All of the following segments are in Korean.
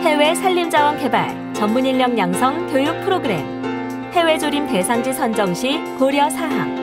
해외 산림자원 개발, 전문 인력 양성 교육 프로그램, 해외 조림 대상지 선정 시 고려 사항.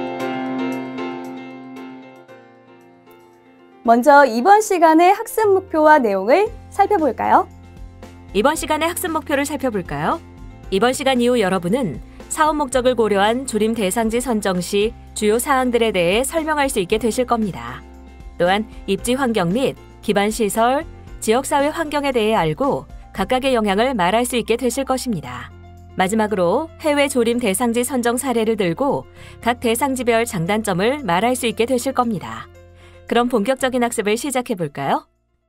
먼저 이번 시간의 학습 목표와 내용을 살펴볼까요? 이번 시간의 학습 목표를 살펴볼까요? 이번 시간 이후 여러분은 사업 목적을 고려한 조림 대상지 선정 시 주요 사항들에 대해 설명할 수 있게 되실 겁니다. 또한 입지 환경 및 기반 시설, 지역사회 환경에 대해 알고 각각의 영향을 말할 수 있게 되실 것입니다. 마지막으로 해외 조림 대상지 선정 사례를 들고 각 대상지별 장단점을 말할 수 있게 되실 겁니다. 그럼 본격적인 학습을 시작해 볼까요?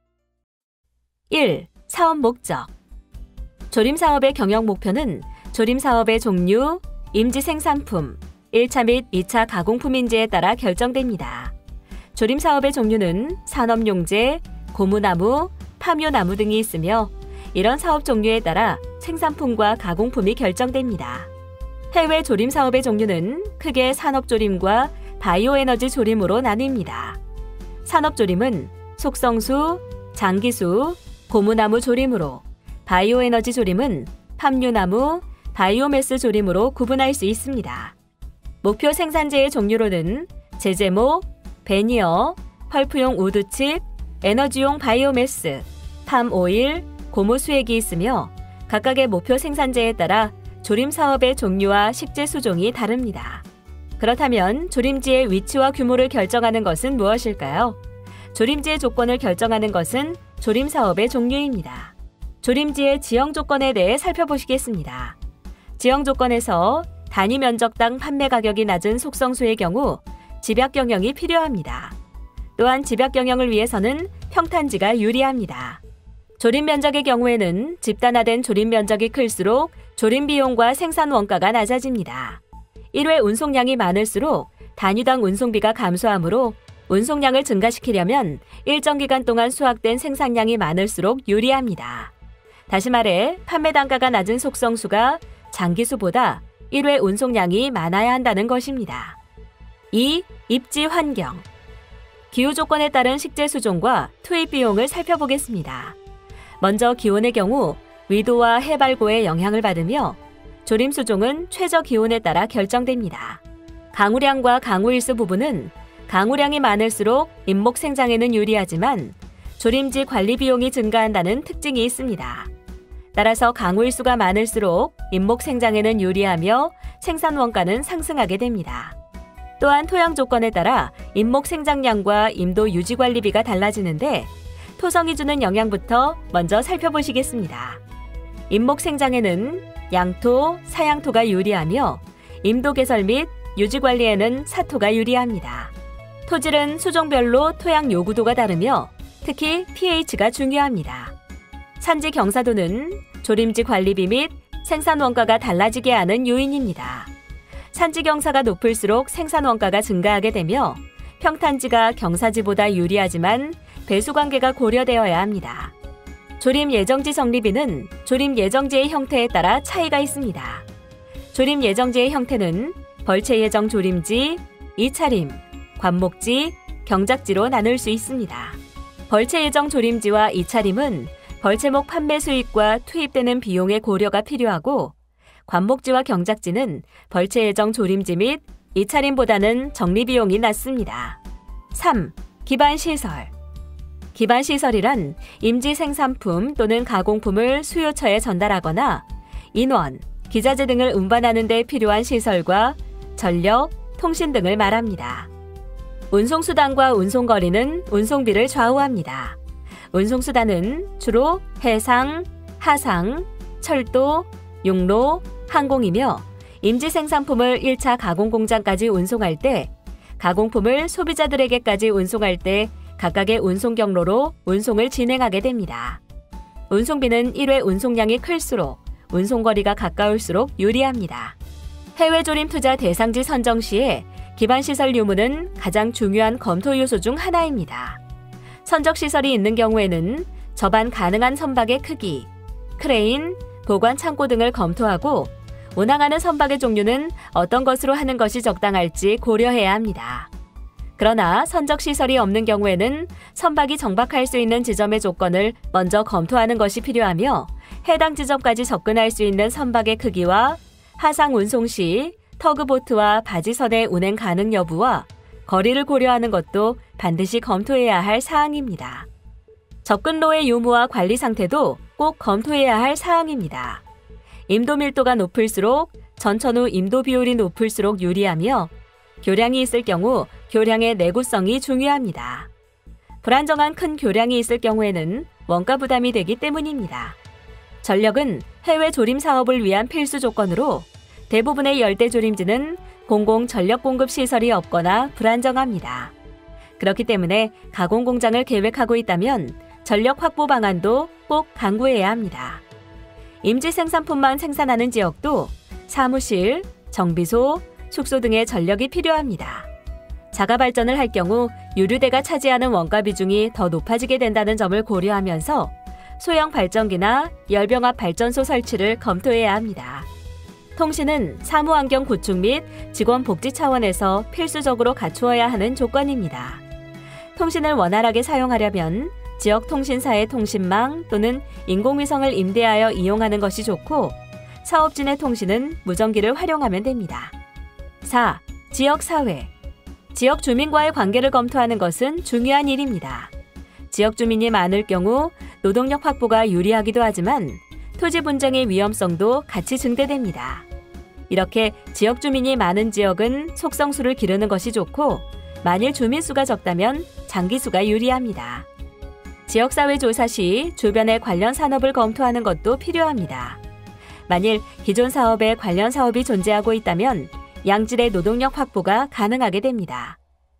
1. 사업 목적. 조림 사업의 경영 목표는 조림 사업의 종류, 임지 생산품, 1차 및 2차 가공품인지에 따라 결정됩니다. 조림 사업의 종류는 산업용재, 고무나무, 파묘나무 등이 있으며 이런 사업 종류에 따라 생산품과 가공품이 결정됩니다. 해외 조림 사업의 종류는 크게 산업조림과 바이오에너지 조림으로 나뉩니다. 산업조림은 속성수, 장기수, 고무나무 조림으로, 바이오에너지 조림은 팜유나무, 바이오매스 조림으로 구분할 수 있습니다. 목표 생산재의 종류로는 제제모, 베니어, 펄프용 우드칩, 에너지용 바이오매스, 팜오일, 고무수액이 있으며 각각의 목표 생산재에 따라 조림 사업의 종류와 식재 수종이 다릅니다. 그렇다면 조림지의 위치와 규모를 결정하는 것은 무엇일까요? 조림지의 조건을 결정하는 것은 조림 사업의 종류입니다. 조림지의 지형 조건에 대해 살펴보시겠습니다. 지형 조건에서 단위 면적당 판매 가격이 낮은 속성수의 경우 집약 경영이 필요합니다. 또한 집약 경영을 위해서는 평탄지가 유리합니다. 조림 면적의 경우에는 집단화된 조림 면적이 클수록 조림 비용과 생산 원가가 낮아집니다. 1회 운송량이 많을수록 단위당 운송비가 감소하므로 운송량을 증가시키려면 일정 기간 동안 수확된 생산량이 많을수록 유리합니다. 다시 말해 판매 단가가 낮은 속성수가 장기수보다 1회 운송량이 많아야 한다는 것입니다. 2. 입지 환경. 기후 조건에 따른 식재 수종과 투입 비용을 살펴보겠습니다. 먼저 기온의 경우 위도와 해발고의 영향을 받으며 조림 수종은 최저 기온에 따라 결정됩니다. 강우량과 강우일수 부분은 강우량이 많을수록 임목 생장에는 유리하지만 조림지 관리 비용이 증가한다는 특징이 있습니다. 따라서 강우일수가 많을수록 임목 생장에는 유리하며 생산 원가는 상승하게 됩니다. 또한 토양 조건에 따라 임목 생장량과 임도 유지 관리비가 달라지는데 토성이 주는 영향부터 먼저 살펴보시겠습니다. 임목 생장에는 양토, 사양토가 유리하며 임도 개설 및 유지 관리에는 사토가 유리합니다. 토질은 수종별로 토양 요구도가 다르며 특히 pH가 중요합니다. 산지 경사도는 조림지 관리비 및 생산 원가가 달라지게 하는 요인입니다. 산지 경사가 높을수록 생산 원가가 증가하게 되며 평탄지가 경사지보다 유리하지만 배수 관계가 고려되어야 합니다. 조림 예정지 적립비는 조림 예정지의 형태에 따라 차이가 있습니다. 조림 예정지의 형태는 벌채 예정 조림지, 이차림, 관목지, 경작지로 나눌 수 있습니다. 벌채 예정 조림지와 이차림은 벌채목 판매 수익과 투입되는 비용의 고려가 필요하고 관목지와 경작지는 벌채 예정 조림지 및 이차림보다는 적립 비용이 낮습니다. 3. 기반시설. 기반시설이란 임지 생산품 또는 가공품을 수요처에 전달하거나 인원, 기자재 등을 운반하는 데 필요한 시설과 전력, 통신 등을 말합니다. 운송수단과 운송거리는 운송비를 좌우합니다. 운송수단은 주로 해상, 하상, 철도, 육로, 항공이며 임지 생산품을 1차 가공공장까지 운송할 때, 가공품을 소비자들에게까지 운송할 때 각각의 운송 경로로 운송을 진행하게 됩니다. 운송비는 1회 운송량이 클수록 운송거리가 가까울수록 유리합니다. 해외 조림 투자 대상지 선정 시에 기반시설 유무는 가장 중요한 검토 요소 중 하나입니다. 선적시설이 있는 경우에는 접안 가능한 선박의 크기, 크레인, 보관 창고 등을 검토하고 운항하는 선박의 종류는 어떤 것으로 하는 것이 적당할지 고려해야 합니다. 그러나 선적시설이 없는 경우에는 선박이 정박할 수 있는 지점의 조건을 먼저 검토하는 것이 필요하며 해당 지점까지 접근할 수 있는 선박의 크기와 하상 운송 시 터그보트와 바지선의 운행 가능 여부와 거리를 고려하는 것도 반드시 검토해야 할 사항입니다. 접근로의 유무와 관리 상태도 꼭 검토해야 할 사항입니다. 임도 밀도가 높을수록 전천후 임도 비율이 높을수록 유리하며 교량이 있을 경우 교량의 내구성이 중요합니다. 불안정한 큰 교량이 있을 경우에는 원가 부담이 되기 때문입니다. 전력은 해외 조림 사업을 위한 필수 조건으로 대부분의 열대 조림지는 공공 전력 공급 시설이 없거나 불안정합니다. 그렇기 때문에 가공 공장을 계획하고 있다면 전력 확보 방안도 꼭 강구해야 합니다. 임지 생산품만 생산하는 지역도 사무실, 정비소, 숙소 등의 전력이 필요합니다. 자가 발전을 할 경우 유류대가 차지하는 원가 비중이 더 높아지게 된다는 점을 고려하면서 소형 발전기나 열병합 발전소 설치를 검토해야 합니다. 통신은 사무환경 구축 및 직원 복지 차원에서 필수적으로 갖추어야 하는 조건입니다. 통신을 원활하게 사용하려면 지역 통신사의 통신망 또는 인공위성을 임대하여 이용하는 것이 좋고 사업진의 통신은 무전기를 활용하면 됩니다. 4. 지역사회. 지역 주민과의 관계를 검토하는 것은 중요한 일입니다. 지역 주민이 많을 경우 노동력 확보가 유리하기도 하지만 토지 분쟁의 위험성도 같이 증대됩니다. 이렇게 지역 주민이 많은 지역은 속성수를 기르는 것이 좋고 만일 주민수가 적다면 장기수가 유리합니다. 지역사회 조사 시 주변의 관련 산업을 검토하는 것도 필요합니다. 만일 기존 사업에 관련 사업이 존재하고 있다면 양질의 노동력 확보가 가능하게 됩니다.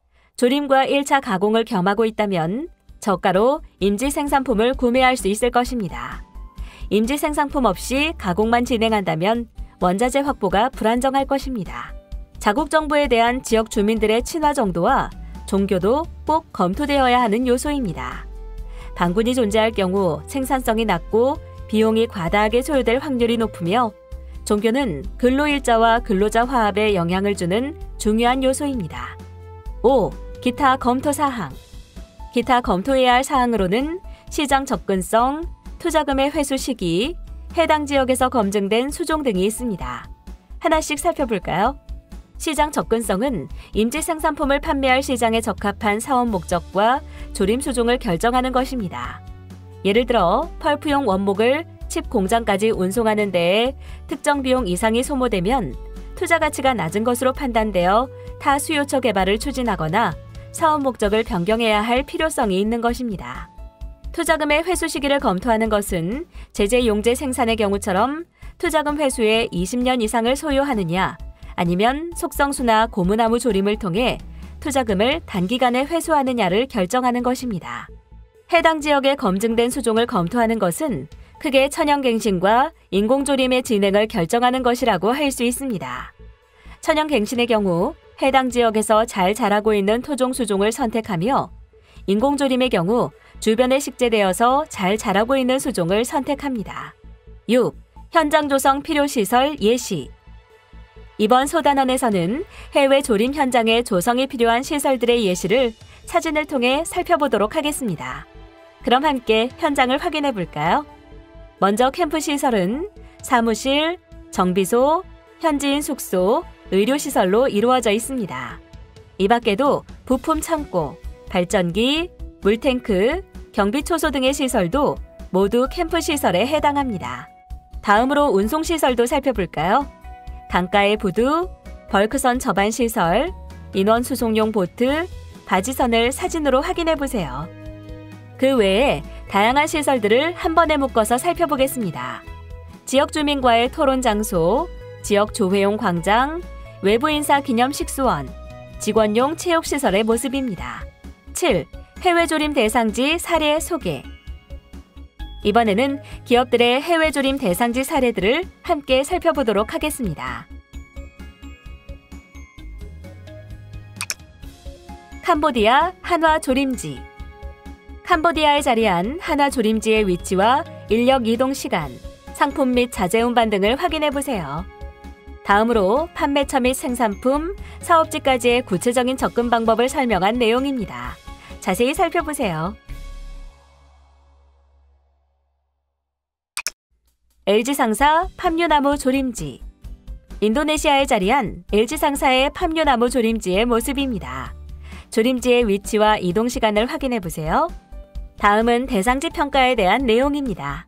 조림과 1차 가공을 겸하고 있다면 저가로 임지 생산품을 구매할 수 있을 것입니다. 임지 생산품 없이 가공만 진행한다면 원자재 확보가 불안정할 것입니다. 자국 정부에 대한 지역 주민들의 친화 정도와 종교도 꼭 검토되어야 하는 요소입니다. 반군이 존재할 경우 생산성이 낮고 비용이 과다하게 소요될 확률이 높으며 종교는 근로일자와 근로자 화합에 영향을 주는 중요한 요소입니다. 5. 기타 검토 사항. 기타 검토해야 할 사항으로는 시장 접근성, 투자금의 회수 시기, 해당 지역에서 검증된 수종 등이 있습니다. 하나씩 살펴볼까요? 시장 접근성은 임지 생산품을 판매할 시장에 적합한 사업 목적과 조림 수종을 결정하는 것입니다. 예를 들어 펄프용 원목을 칩 공장까지 운송하는 데에 특정 비용 이상이 소모되면 투자 가치가 낮은 것으로 판단되어 타 수요처 개발을 추진하거나 사업 목적을 변경해야 할 필요성이 있는 것입니다. 투자금의 회수 시기를 검토하는 것은 제재 용재 생산의 경우처럼 투자금 회수에 20년 이상을 소요하느냐 아니면 속성수나 고무나무 조림을 통해 투자금을 단기간에 회수하느냐를 결정하는 것입니다. 해당 지역에 검증된 수종을 검토하는 것은 크게 천연갱신과 인공조림의 진행을 결정하는 것이라고 할 수 있습니다. 천연갱신의 경우 해당 지역에서 잘 자라고 있는 토종 수종을 선택하며 인공조림의 경우 주변에 식재되어서 잘 자라고 있는 수종을 선택합니다. 6. 현장 조성 필요시설 예시. 이번 소단원에서는 해외 조림 현장에 조성이 필요한 시설들의 예시를 사진을 통해 살펴보도록 하겠습니다. 그럼 함께 현장을 확인해 볼까요? 먼저 캠프 시설은 사무실, 정비소, 현지인 숙소, 의료시설로 이루어져 있습니다. 이 밖에도 부품 창고, 발전기, 물탱크, 경비초소 등의 시설도 모두 캠프 시설에 해당합니다. 다음으로 운송시설도 살펴볼까요? 강가의 부두, 벌크선 접안 시설, 인원 수송용 보트, 바지선을 사진으로 확인해 보세요. 그 외에 다양한 시설들을 한 번에 묶어서 살펴보겠습니다. 지역 주민과의 토론 장소, 지역 조회용 광장, 외부 인사 기념 식수원, 직원용 체육시설의 모습입니다. 7. 해외 조림 대상지 사례 소개. 이번에는 기업들의 해외 조림 대상지 사례들을 함께 살펴보도록 하겠습니다. 캄보디아 한화 조림지. 캄보디아에 자리한 한화 조림지의 위치와 인력 이동 시간, 상품 및 자재 운반 등을 확인해 보세요. 다음으로 판매처 및 생산품, 사업지까지의 구체적인 접근 방법을 설명한 내용입니다. 자세히 살펴보세요. LG상사 팜유나무 조림지. 인도네시아에 자리한 LG상사의 팜유나무 조림지의 모습입니다. 조림지의 위치와 이동 시간을 확인해 보세요. 다음은 대상지 평가에 대한 내용입니다.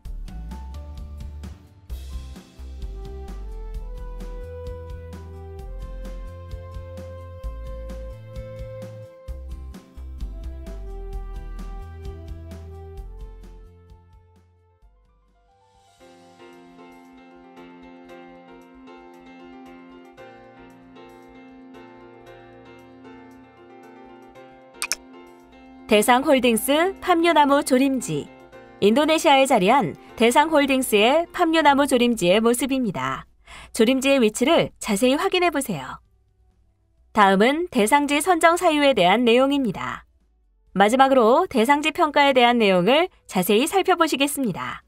대상홀딩스 팜유나무 조림지. 인도네시아에 자리한 대상홀딩스의 팜유나무 조림지의 모습입니다. 조림지의 위치를 자세히 확인해 보세요. 다음은 대상지 선정 사유에 대한 내용입니다. 마지막으로 대상지 평가에 대한 내용을 자세히 살펴보시겠습니다.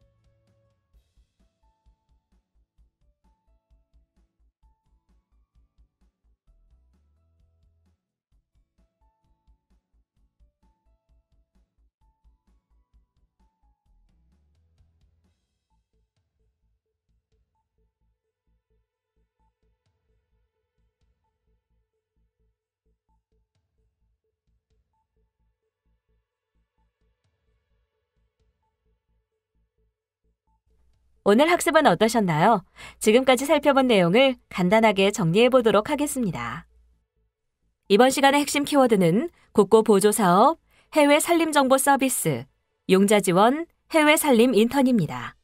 오늘 학습은 어떠셨나요? 지금까지 살펴본 내용을 간단하게 정리해 보도록 하겠습니다. 이번 시간의 핵심 키워드는 국고보조사업, 해외 산림정보 서비스, 용자 지원, 해외 산림 인턴입니다.